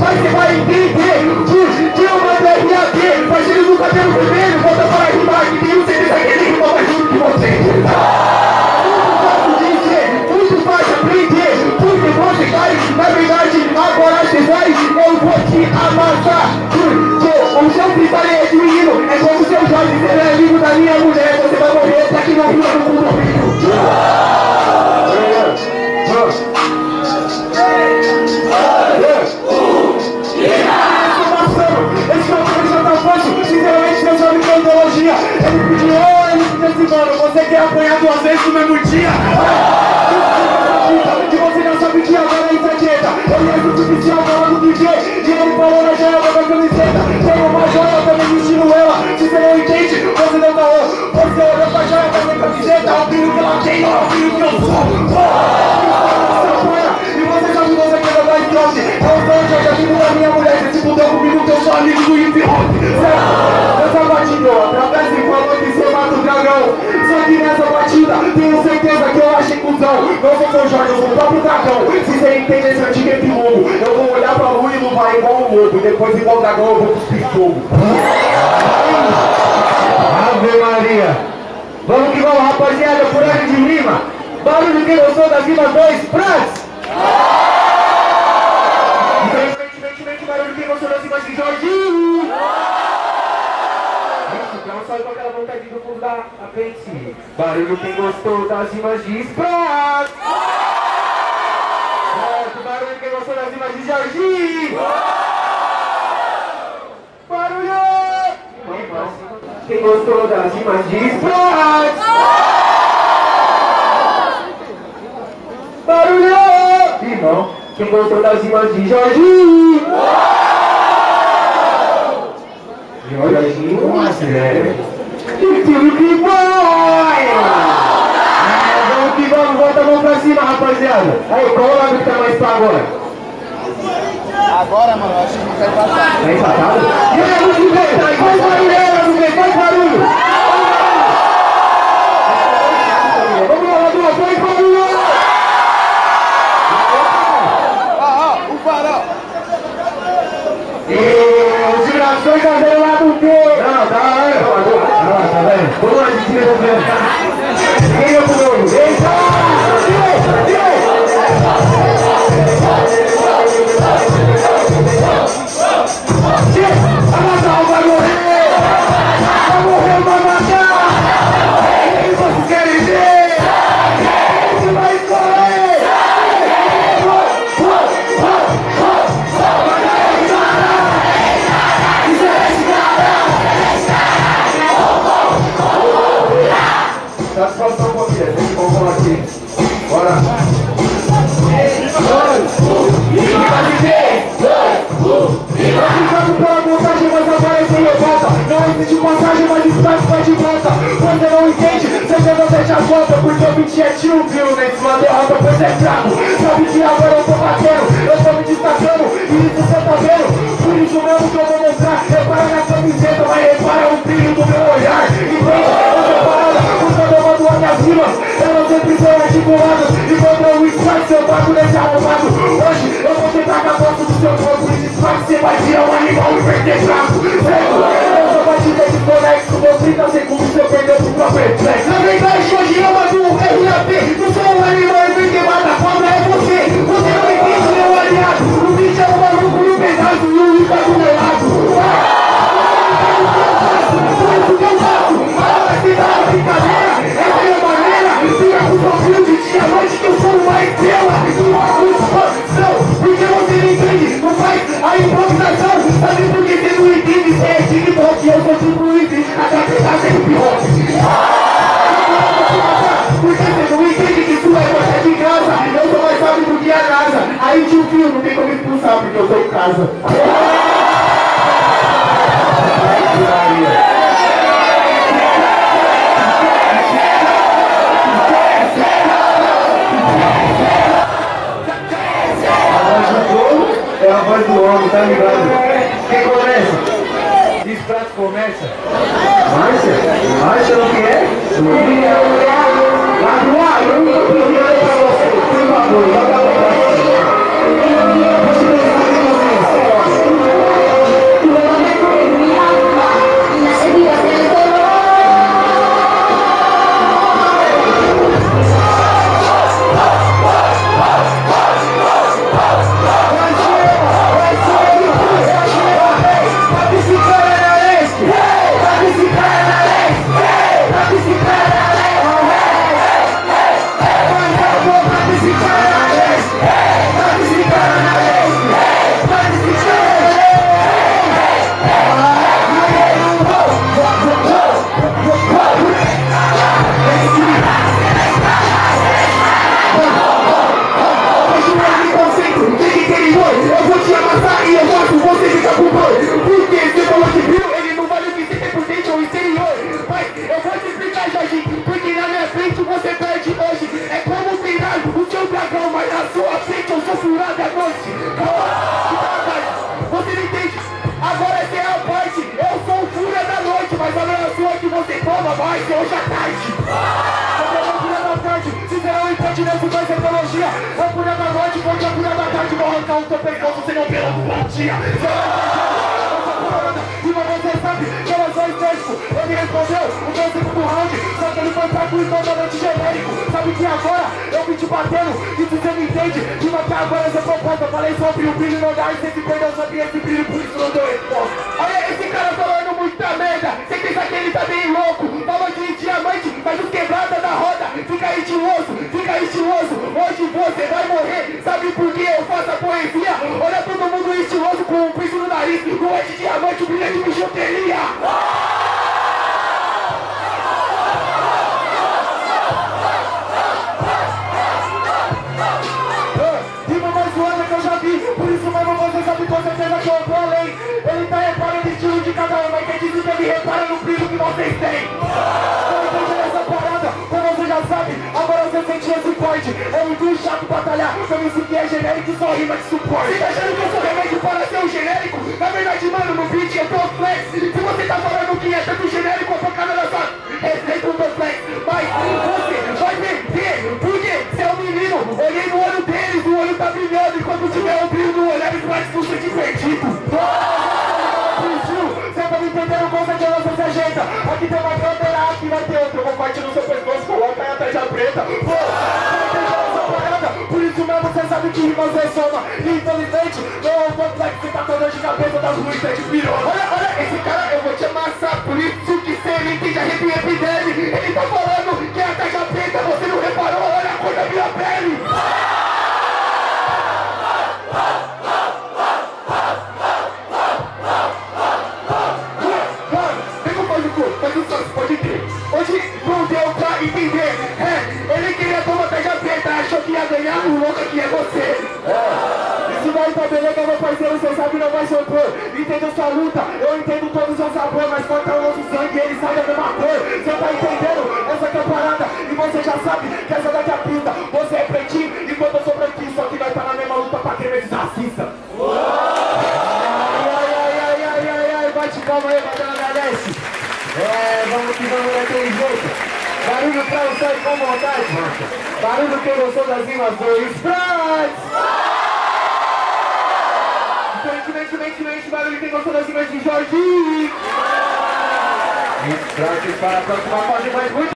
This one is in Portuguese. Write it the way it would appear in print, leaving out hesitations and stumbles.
mas você vai entender que eu mando RAP, parceiro do cabelo vermelho, volta para rimar, que tem um CD daquele rima mais duro que você. Muito fácil aprender, porque você cai, na verdade, agora você vai, eu vou te amassar. O seu freestyle é de menino, é como o seu Jorge, você não é amigo da minha mulher, você vai morrer até que não rima no mundo ouvido. Esse cantor já tá fácil, sinceramente Deus sabe que é ideologia. Ele pediu, mano, você quer apanhar 2 vezes no mesmo dia? Que você não sabe que agora é treta. Ele é do oficial falando do DJ, e ele falou na janela da camiseta. Tem uma joia também vestindo ela, se você não entende, você não tá on. Você olhou pra joia da minha camiseta, o brilho que ela tem, o brilho que eu sou. E você sabe que você quer dar strong. É o sonho, eu já vivo da minha mulher, você se mudou comigo, que eu sou amigo do hip hop. Essa batida, através de falou que você mata o dragão. Só que nessa batida, tenho certeza que eu achei cuzão. Não sou seu Jorge, eu sou o próprio dragão. Se você entende esse antigo epilogo, eu vou olhar pra lua e luvar igual um lobo. E depois igual o dragão eu vou cuspir fogo. Ave Maria. Vamos que vamos, rapaziada, por aí de rima. Barulho quem gostou das rimas 2, Franz! Infelizmente, barulho quem gostou das rimas de Jorginho! Não sai com aquela vontade do fundo da apêndice. Barulho quem gostou das rimas de Sprat! Barulho quem gostou das rimas de Jorginho! Barulho! Quem gostou das rimas de Sprat! Barulho! Irmão, quem gostou das rimas de Jorginho? Jorginho, sério? Que boy! Vamos que vamos, bota a mão pra cima, rapaziada. Aí, qual o lado que tá mais pra agora? Agora, mano, acho que não tá empatado. Tá empatado? E aí, vamos ver, faz barulho aí, vamos ver, faz barulho! Vamos lá, Ladu, faz barulho! O farol! Os gerações da zero lá do quê? Não, tá vendo? Vamos lá, de tira, vamos ver. Quem é o novo? Eita! Amassar, vai morrer! Vai morrer, vai matar! Quem vocês querem ver? Quem vai correr? Satisfação, família. Tem que vamos aqui. Bora. Obrigado pela montagem, mas agora sem revolta. Não existe passagem, mas espaço vai de volta. Você não entende, seja você já volta. Porque o beat é tio, viu? Nem se uma derrota, pois é fraco. Sabe que agora eu tô batendo, eu tô me destacando. E isso você tá vendo? Por isso mesmo que eu vou mostrar. Repara na camiseta, mas repara o brilho do meu olhar. Entende? Eu tô parada, quando eu mando as minhas rimas, elas sempre são articuladas. E quando eu strike, seu barco nesse arrombado. Hoje eu vou tentar acabar com o seu corpo. E strike, você vai virar um animal invertebrado. Certo? Eu só batida de conexo, meus 30 segundos você perdeu pro próprio reflexo. Na verdade, hoje eu mando um RAP. Não sou um animal invertebrado, a cobra é você. Você não entende, meu aliado. O bicho é um maluco e um pedaço. E o Luca do meu lado. Por isso que eu faço. Vai se dar a brincadeira. É a minha maneira. Fica com o seu filho de diamante que eu sou uma estrela. Porque você não entende, não faz a improvisação. Sabe por que você não entende? Você é TikTok, eu sou tipo o Luiz. A cabeça é hip hop. Porque você não entende que isso é você de casa. Eu sou mais sábio do que a casa. Aí tio filho, não tem como expulsar porque eu sou em casa. É a voz do homem, tá ligado? Quem começa? Sprat começa. Márcia o que é? Lá eu não tô pedindo pra você. Por favor, joga a mão pra você. cortar o teu pescoço, você não pela bom dia. Rima você sabe que eu sou estético. Ele respondeu o meu segundo round, só que ele foi fraco e totalmente genérico. Sabe que agora eu vim te batendo, e se você me entende, rima que agora essa proposta. Falei sobre o brilho no olhar e você se perdeu sobre esse brilho, por isso não deu resposta. Olha esse cara falando muita merda, você pensa que ele tá bem louco. Fala de diamante, faz os quebrada da roda. Fica estiloso, fica estiloso. Hoje você vai morrer, sabe por que eu faço a poesia? Olha todo mundo estiloso com um piso no nariz, não é de diamante, o brilho é de bijuteria. Rima mais zoada que eu já vi, por isso mesmo você sabe com certeza que eu vou além. Ele tá reparando o estilo de cada um, mas quem diz que ele repara no brilho que vocês têm. Não entendi essa parada, como você já sabe, agora você sente esse corte. É muito chato batalhar, eu me segui é genérico e só rima de suporte. Você tá achando que eu sou remédio para ser um genérico? Na verdade, mano, no beat eu tô flex. Se você tá falando que é tanto genérico, a focada na sua respeito o meu flex. Mas você vai perder, porque você é um menino. Olhei no olho deles, o olho tá brilhando. E quando tiver um brilho no olhar, eles vai se sentir perdido. Você tá me entendendo, com certeza você se ajeita. Aqui tem uma bandeira, aqui vai ter outra. Eu vou partir no seu pescoço, coloca aí atrás da preta. Por isso mesmo você sabe que rima você soma. Infelizmente, não é um complexo, você tá com dor de cabeça das ruins, você é de pirona. Olha, esse cara eu vou te amassar. Por isso que você me entende, arrepia epidemia. Ele tá falando que é a caixa preta, você não reparou, olha a cor da minha pele. Mas o sócio pode crer. Hoje não deu pra entender. Ele queria tomar tarja preta, achou que ia ganhar, o louco aqui é você. Isso daí tá beleza, meu parceiro, cê sabe não vai sofrer. Entendo sua luta, eu entendo todo o seu sabor, mas corta o nosso sangue, ele sabe a mesma cor. Cê tá entendendo? Essa que é a parada, e você já sabe que essa daqui é a pista. Você é pretinho, enquanto eu sou branquinho, só que nós tá na mesma luta pra querer esses racistas. Ai, bate calma aí, galera, agradece. Vamos que vamos daquele jeito. Barulho pra o céu com vontade. Barulho quem gostou das rimas do Sprites. Diferentemente, barulho quem gostou das rimas de Jorge. Sprites para a próxima fase, mais muito.